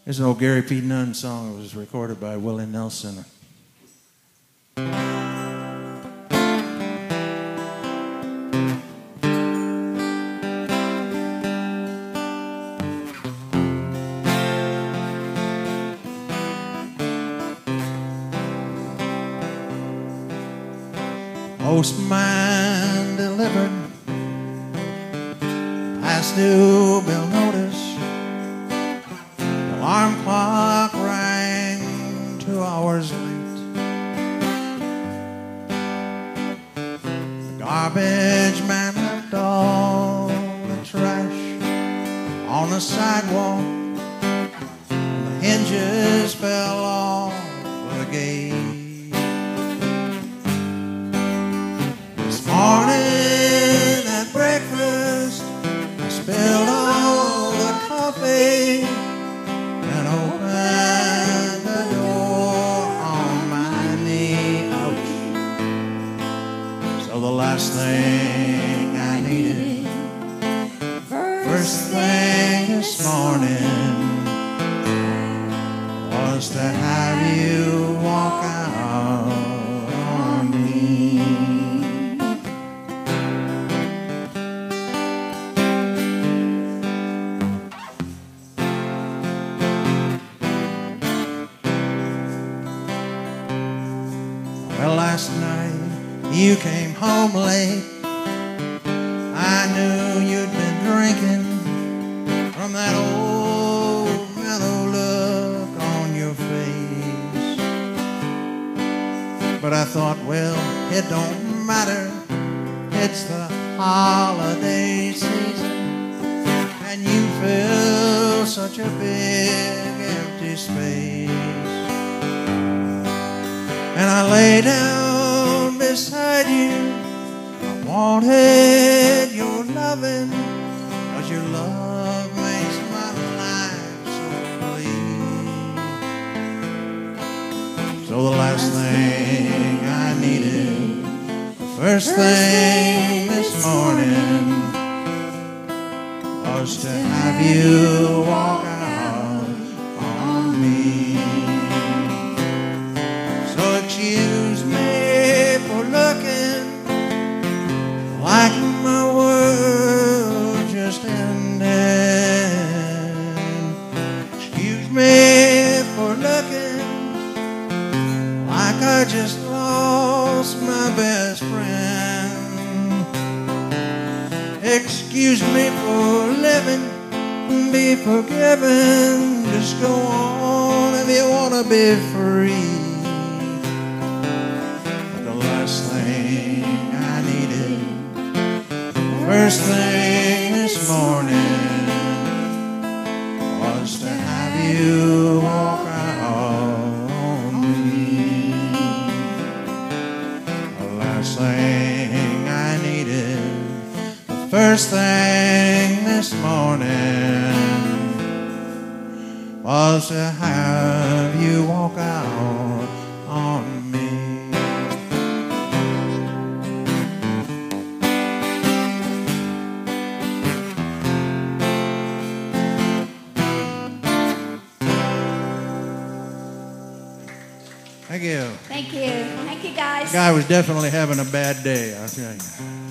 There's an old Gary P. Nunn song. It was recorded by Willie Nelson. Postman delivered past due bill notice. The alarm clock rang 2 hours late. The garbage man left all the trash on the sidewalk. The hinges fell off the gate. Morning at breakfast, I spilled all the coffee and opened the door on my knee. Ouch. So the last thing I needed, first thing this morning, was to have you walk out on me. Well, last night you came home late. I knew you'd been drinking from that old mellow look on your face. But I thought, well, it don't matter. It's the holiday season, and you fill such a big empty space. And I lay down beside you. I wanted your loving, 'cause your love makes my life so bleak. So the last thing I needed, the first thing this morning, was to have you walk out on me. Excuse me for looking like my world just ended. Excuse me for looking like I just lost my best friend. Excuse me for living, be forgiven. Just go on if you want to be free. First thing this morning was to have you walk out on me. The last thing I needed, the first thing this morning, was to have you walk out on me. Thank you. Thank you. Thank you, guys. The guy was definitely having a bad day, I'll tell you.